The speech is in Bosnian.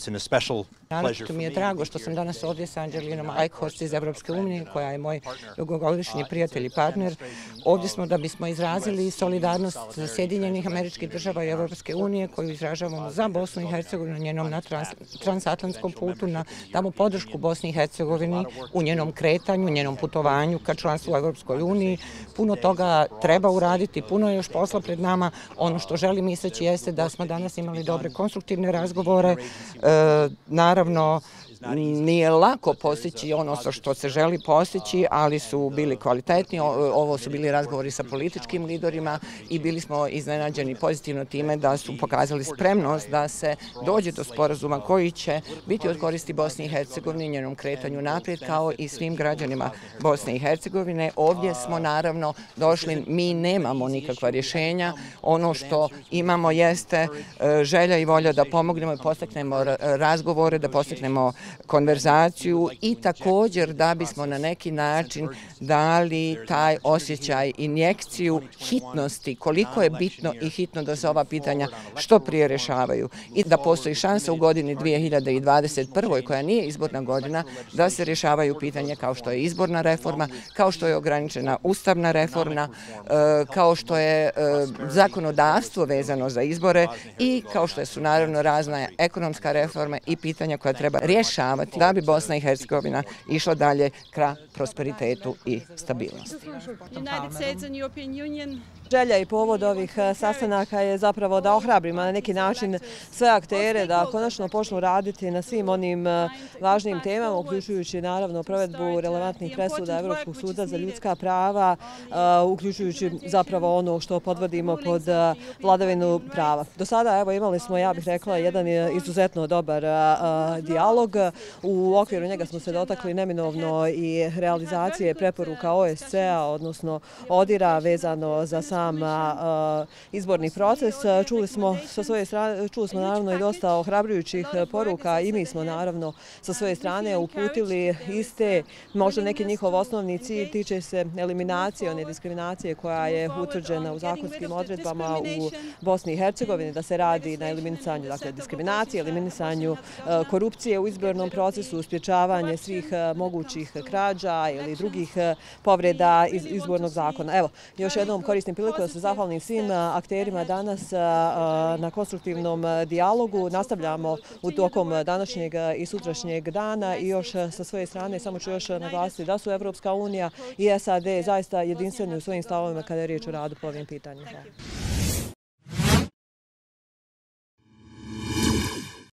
Naročito mi je drago što sam danas ovdje sa Angelinom Eichhorst iz Evropske unije, koja je moj dugogodišnji prijatelj i partner. Ovdje smo da bismo izrazili solidarnost Sjedinjenih Američkih Država i Evropske unije, koju izražavamo za Bosnu i Hercegovinu, njenom na transatlantskom putu, damo podršku Bosni i Hercegovini u njenom kretanju, njenom putovanju ka članstvu u Evropskoj uniji. Puno toga treba uraditi, puno je još posla pred nama. Ono što želim istaći jeste da smo danas imali dobre konstruktivne razgovore. Naravno, nije lako postići ono što se želi postići, ali su bili kvalitetni. Ovo su bili razgovori sa političkim liderima i bili smo iznenađeni pozitivno time da su pokazali spremnost da se dođe do sporazuma koji će biti od koristi Bosni i Hercegovini, njenom kretanju naprijed, kao i svim građanima Bosne i Hercegovine. Ovdje smo naravno došli, mi nemamo nikakva rješenja. Ono što imamo jeste želja i volja da pomognemo i postaknemo razgovore, da postaknemo konverzaciju i također da bismo na neki način dali taj osjećaj, injekciju hitnosti, koliko je bitno i hitno da se ova pitanja što prije rješavaju i da postoji šansa u godini 2021. koja nije izborna godina, da se rješavaju pitanja kao što je izborna reforma, kao što je ograničena ustavna reforma, kao što je zakonodavstvo vezano za izbore i kao što su naravno razna ekonomska reforma i pitanja koja treba rješavati da bi Bosna i Hercegovina išla dalje ka prosperitetu i stabilnosti. Želja i povod ovih sastanaka je zapravo da ohrabrimo na neki način sve aktere da konačno počnu raditi na svim onim važnim temama, uključujući naravno provedbu relevantnih presuda Evropskog suda za ljudska prava, uključujući zapravo ono što podvodimo pod vladavinu prava. Do sada evo imali smo, ja bih rekla, jedan izuzetno dobar dijalog. U okviru njega smo se dotakli neminovno i realizacije preporuka OSCE-a, odnosno ODIHR-a vezano za sam izborni proces. Čuli smo naravno i dosta ohrabrujućih poruka i mi smo naravno sa svoje strane uputili iste, možda neki njihov osnovni cilj tiče se eliminacije, one diskriminacije koja je utvrđena u zakonskim odredbama u Bosni i Hercegovini, da se radi na eliminisanju diskriminacije, eliminisanju korupcije u izbornom procesu, sprječavanje svih mogućih krađa ili drugih povreda iz izbornog zakona. Evo, još jednom koristim priliku da se zahvalim svim akterima danas na konstruktivnom dijalogu. Nastavljamo u tokom današnjeg i sutrašnjeg dana i još sa svoje strane samo ću još naglasiti da su Evropska unija i SAD zaista jedinstveni u svojim stavovima kada je riječ o radu po ovim pitanjima.